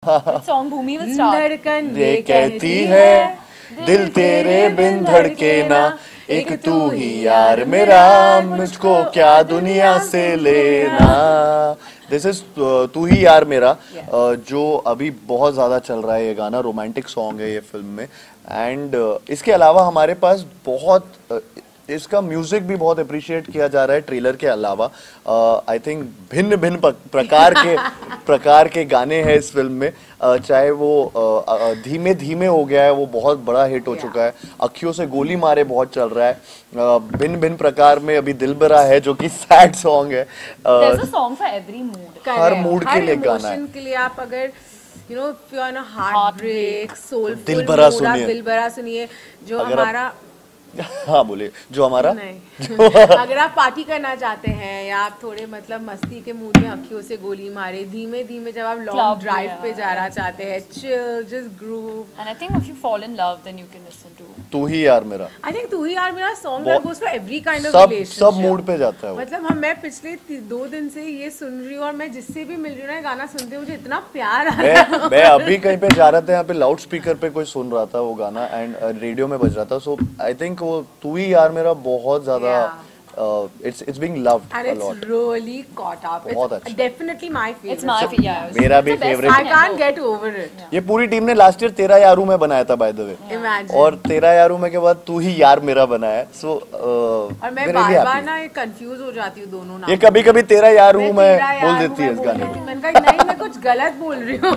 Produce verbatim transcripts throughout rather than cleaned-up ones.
song Bhumi will start. धड़कन ये कहती है दिल तेरे बिन धड़के ना, एक तू ही यार मेरा, मुझको क्या दुनिया से लेना। दिस इज तू ही यार मेरा, yes. uh, जो अभी बहुत ज्यादा चल रहा है। ये गाना रोमांटिक सॉन्ग है ये फिल्म में। एंड uh, इसके अलावा हमारे पास बहुत uh, इसका म्यूजिक भी बहुत अप्रिशिएट किया जा रहा है ट्रेलर के अलावा। आई uh, थिंक भिन्न भिन्न प्रकार के प्रकार के गाने हैं इस फिल्म में। uh, चाहे वो uh, uh, धीमे धीमे हो गया है, वो बहुत बड़ा हिट हो चुका है। अखियों से गोली मारे बहुत चल रहा है। uh, भिन्न भिन्न प्रकार में अभी दिलबरा है जो कि सैड सॉन्ग है। There's a song for every mood. हर मूड के लिए गाना है। के लिए आप अगर you know if you're on a heartbreak, soulful दिलबरा mood, आप सुनिए। दिलबरा सुनिए। जो अगर हमारा हाँ बोलिए, जो हमारा नहीं अगर आप पार्टी करना चाहते हैं या आप थोड़े मतलब मस्ती के मूड में अखियों से गोली मारे, धीमे धीमे जब आप लॉन्ग ड्राइव पे जाना चाहते हैं, chill just groove. And I think if you fall in love then you can listen to तू ही यार मेरा। आई थिंक तू ही यार मेरा song that goes for every kind of सब रिलेशनशिप, सब मूड पे जाता है वो। मतलब हम मैं पिछले दो दिन से ये सुन रही हूँ और मैं जिससे भी मिल रही हूँ ना गाना सुनते मुझे इतना प्यार आ रहा है। मैं अभी कहीं पे जा रहा था, यहाँ पे लाउड स्पीकर पे कोई सुन रहा था वो गाना एंड रेडियो में बज रहा था। सो आई थिंक वो तू ही यार मेरा बहुत ज्यादा it's it's being loved and a it's lot. really caught up. बहुत It's अच्छा। definitely my favorite. It's my favorite. Yeah, मेरा भी it's the best favorite। I song can't ever. get over it. ये पूरी टीम ने last year तेरा यारू में बनाया था बाय द वे, Imagine. और तेरा यारू में के बाद तू ही यार मेरा बनाया है। सो और मैं बार बार ना कंफ्यूज हो जाती हूँ दोनों नाम। ये कभी कभी तेरा यारू मैं में तेरा बोल यार देती है हूँ, इस मैं गाने बोल में। देती हूँ। मैंने कहा नहीं मैं कुछ गलत बोल रही हूँ।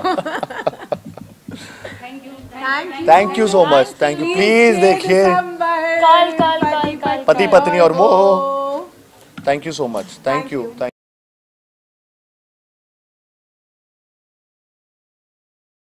Thank you. Thank you so much, thank you. Please देखिए काल काल काल काल पति पत्नी और वो। Thank you so much, thank you.